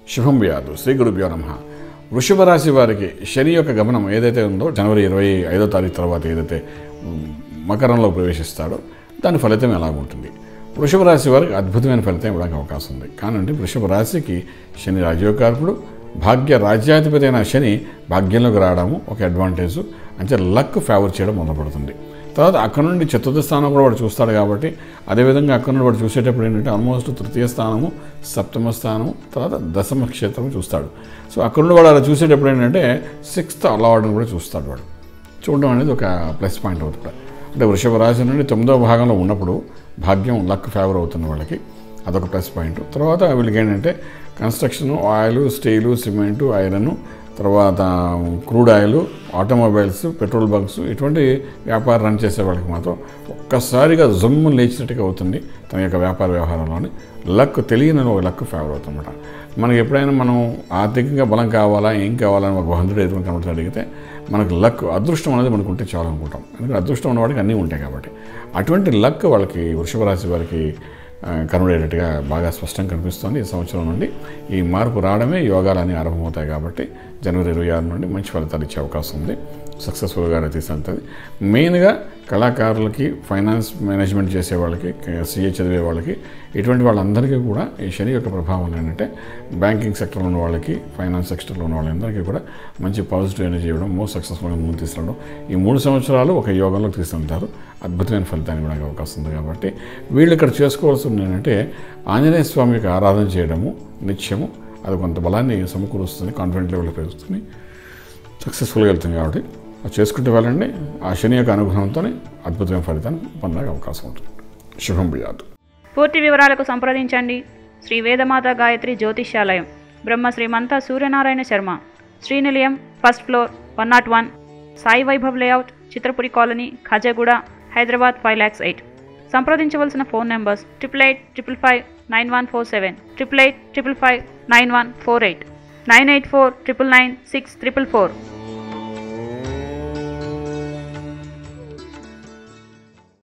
శుభం వ్యాధు శ్రీ గురుభ్యో నమః. వృషభ రాశి వారికి శని యొక్క గమనం ఏదైతే ఉందో జనవరి 25వ తారీఖు తర్వాత ఏదైతే మకరంలో ప్రవేశిస్తాడో దాని ఫలితం ఎలాగుంటుంది? వృషభ రాశి వారికి అద్భుతమైన ఫలితం ఇవ్వడానికి అవకాశం ఉంది. కానంటే వృషభ రాశికి శని రాజ్యోకారకుడు, భాగ్య రాజ్యాధిపతి అయిన శని భాగ్యంలోకి రావడము ఒక అడ్వాంటేజ్, అంటే లక్ ఫేవర్ చేయడం మొదలుపడుతుంది. తర్వాత అక్కడ నుండి చతుర్థ స్థానం కూడా వాడు చూస్తాడు కాబట్టి అదేవిధంగా అక్కడ నుండి వాడు చూసేటప్పుడు ఏంటంటే ఆల్మోస్ట్ తృతీయ స్థానము, సప్తమ స్థానము, తర్వాత దశమ క్షేత్రం చూస్తాడు. సో అక్కడ నుండి వాడు అలా చూసేటప్పుడు ఏంటంటే 6th లార్డ్ని కూడా చూస్తాడు. వాడు చూడడం అనేది ఒక ప్లస్ పాయింట్ అవుతుంది. అంటే వృషభ రాశి నుండి 9వ భాగంలో ఉన్నప్పుడు భాగ్యం లక్ ఫేవర్ అవుతుంది వాళ్ళకి, అదొక ప్లస్ పాయింట్. తర్వాత వీళ్ళకి ఏంటంటే construction, oil, steel, cement, iron, తర్వాత crude oil, automobiles, petrol bunks ఇటువంటి వ్యాపారం రన్ చేసే వాళ్ళకి మాత్రం ఒక్కసారిగా జమ్ము లేచినట్టుగా అవుతుంది. తన యొక్క వ్యాపార వ్యవహారంలోని లక్ తెలియని ఒక లక్ ఫేవర్ అవుతుందన్నమాట. మనకి ఎప్పుడైనా మనం ఆర్థికంగా బలం కావాలా, ఏం కావాలని ఒక 100 ఎదురు కనబడి అడిగితే మనకు లక్, అదృష్టం అనేది మనకు ఉంటే చాలా అనుకుంటాం. ఎందుకంటే అదృష్టం ఉన్నవాడికి అన్నీ ఉంటాయి కాబట్టి అటువంటి లక్ వాళ్ళకి వృషభ రాశి వారికి కనబడేటట్టుగా బాగా స్పష్టంగా కనిపిస్తుంది. ఈ సంవత్సరం నుండి ఈ మార్పు రావడమే యోగాలన్నీ ఆరంభమవుతాయి కాబట్టి జనవరి 26 నుండి మంచి ఫలితాలు ఇచ్చే అవకాశం ఉంది. సక్సెస్ఫుల్గా తీసేస్తుంది. మెయిన్గా కళాకారులకి, ఫైనాన్స్ మేనేజ్మెంట్ చేసే వాళ్ళకి, సిఏ చదివే వాళ్ళకి, ఇటువంటి వాళ్ళందరికీ కూడా ఈ శని యొక్క ప్రభావం ఏంటంటే బ్యాంకింగ్ సెక్టర్లో ఉన్న వాళ్ళకి, ఫైనాన్స్ సెక్టర్లో ఉన్న వాళ్ళందరికీ కూడా మంచి పాజిటివ్ ఎనర్జీ ఇవ్వడం, మోస్ట్ సక్సెస్ఫుల్గా ముందు తీసుకురావడం, ఈ 3 సంవత్సరాలు ఒక యోగంలోకి తీసుకుంటారు. అద్భుతమైన ఫలితాన్ని ఇవ్వడానికి అవకాశం ఉంది. కాబట్టి వీళ్ళు ఇక్కడ చేసుకోవాల్సింది ఏంటంటే ఆంజనేయ స్వామి యొక్క ఆరాధన చేయడము నిత్యము. అది కొంత బలాన్ని సమకూరుస్తుంది, కాన్ఫిడెంట్ లెవెల్ పెరుగుతుంది, సక్సెస్ఫుల్గా వెళ్తుంది. కాబట్టి అది చేసుకుంటూ వెళ్ళండి. ఆ శని యొక్క అనుగ్రహంతో అద్భుతమైన ఫలితాన్ని పొందడానికి అవకాశం ఉంటుంది. శుభం భూయాత్. పూర్తి వివరాలకు సంప్రదించండి Shri Vedamata Gayatri Jyotishyalayam, Brahma Srimantha Suryanarayana Sharma, Srinilayam, 1st floor, 101, Sai Vaibhav layout, Chitrapuri colony, Khajaguda, Hyderabad 5,08,000. సంప్రదించవలసిన ఫోన్ నెంబర్స్ 8885559147, 8855559148, 984999644.